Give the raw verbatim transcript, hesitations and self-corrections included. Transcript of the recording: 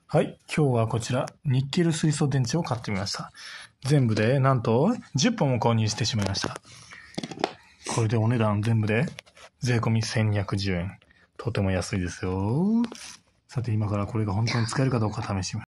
はい、今日はこちら、ニッケル水素電池を買ってみました。全部で、なんと、じゅっぽんも購入してしまいました。これでお値段全部で、税込みせんにひゃくじゅうえん。とても安いですよ。さて、今からこれが本当に使えるかどうか試してみます。